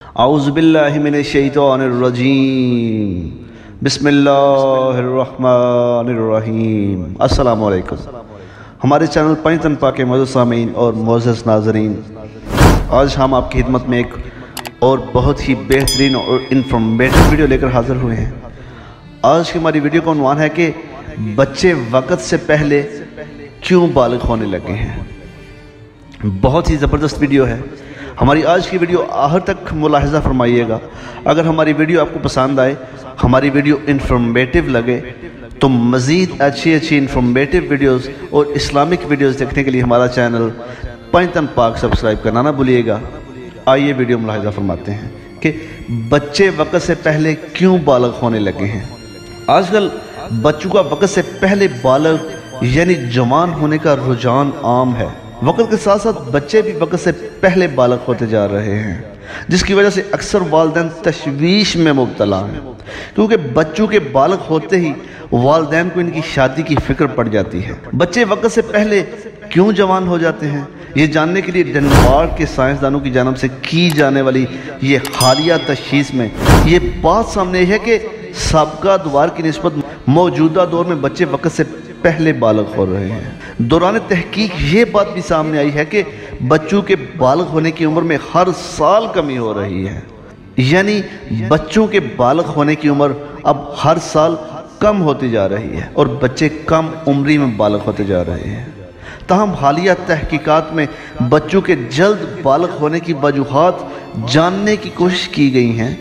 اعوذ باللہ من الشیطان الرجیم بسم اللہ الرحمن الرحیم۔ السلام علیکم۔ ہمارے چینل پنجتن پاک کے معزز سامعین اور معزز ناظرین، آج ہم آپ کی خدمت میں ایک اور بہت ہی بہترین اور انفارمیٹو ویڈیو لے کر حاضر ہوئے ہیں۔ آج کی ہماری ویڈیو کا عنوان ہے کہ بچے وقت سے پہلے کیوں بالغ ہونے لگے ہیں۔ بہت ہی زبردست ویڈیو ہے۔ ہماری آج کی ویڈیو آخر تک ملاحظہ فرمائیے گا۔ اگر ہماری ویڈیو آپ کو پسند آئے، ہماری ویڈیو انفارمیٹو لگے، تو مزید اچھی انفارمیٹو ویڈیوز اور اسلامک ویڈیوز دیکھنے کے لیے ہمارا چینل پنجتن پاک سبسکرائب کرنا نہ بھولیے گا۔ آئیے ویڈیو ملاحظہ فرماتے ہیں کہ بچے وقت سے پہلے کیوں بالغ ہونے لگے ہیں۔ آج کل بچوں کا وقت سے پہلے بالغ یعنی جوان ہونے کا رجحان عام ہے۔ وقت کے ساتھ ساتھ بچے بھی وقت سے پہلے بالغ ہوتے جا رہے ہیں، جس کی وجہ سے اکثر والدین تشویش میں مبتلا ہیں، کیونکہ بچوں کے بالغ ہوتے ہی والدین کو ان کی شادی کی فکر پڑ جاتی ہے۔ بچے وقت سے پہلے کیوں جوان ہو جاتے ہیں، یہ جاننے کے لیے ڈنمارک کے سائنسدانوں کی جانب سے کی جانے والی یہ حالیہ تشخیص میں یہ بات سامنے ہے کہ سابقہ ادوار کی نسبت موجودہ دور میں بچے وقت سے پہلے بالغ ہو رہے ہیں۔ دوران تحقیق یہ بات بھی سامنے آئی ہے کہ بچوں کے بالغ ہونے کی عمر میں ہر سال کمی ہو رہی ہے، یعنی بچوں کے بالغ ہونے کی عمر اب ہر سال کم ہوتی جا رہی ہے اور بچے کم عمری میں بالغ ہوتے جا رہے ہیں۔ تاہم حالیہ تحقیقات میں بچوں کے جلد بالغ ہونے کی وجوہات جاننے کی کوشش کی گئی ہیں۔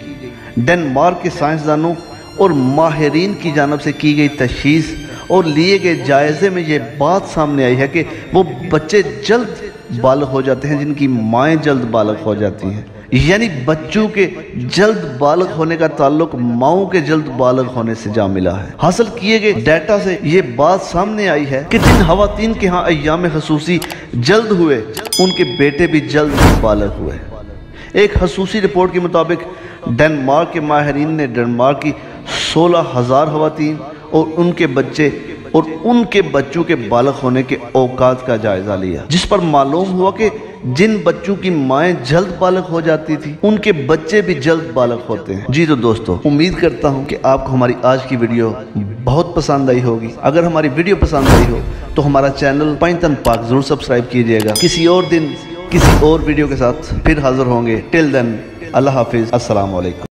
ڈنمارک کے سائنسدانوں اور ماہرین کی جانب سے کی گئی تشخیص اور لیے گئے جائزے میں یہ بات سامنے آئی ہے کہ وہ بچے جلد بالغ ہو جاتے ہیں جن کی مائیں جلد بالغ ہو جاتی ہیں، یعنی بچوں کے جلد بالغ ہونے کا تعلق ماؤں کے جلد بالغ ہونے سے جا ملا ہے۔ حاصل کیے گئے ڈیٹا سے یہ بات سامنے آئی ہے کہ جن خواتین کے ہاں ایام خصوصی جلد ہوئے، ان کے بیٹے بھی جلد بالغ ہوئے۔ ایک خصوصی رپورٹ کے مطابق ڈنمارک کے ماہرین نے ڈنمارک کی 16,000 خواتین اور ان کے بچے اور ان کے بچوں کے بالغ ہونے کے اوقات کا جائزہ لیا، جس پر معلوم ہوا کہ جن بچوں کی مائیں جلد بالغ ہو جاتی تھی، ان کے بچے بھی جلد بالغ ہوتے ہیں۔ جی تو دوستو، امید کرتا ہوں کہ آپ کو ہماری آج کی ویڈیو بہت پسند آئی ہوگی۔ اگر ہماری ویڈیو پسند آئی ہو تو ہمارا چینل پنجتن پاک ضرور سبسکرائب کیجئے گا۔ کسی اور دن کسی اور ویڈیو کے ساتھ پھر حاضر ہوں گے۔ ٹل دین، اللہ حافظ، السلام علیکم۔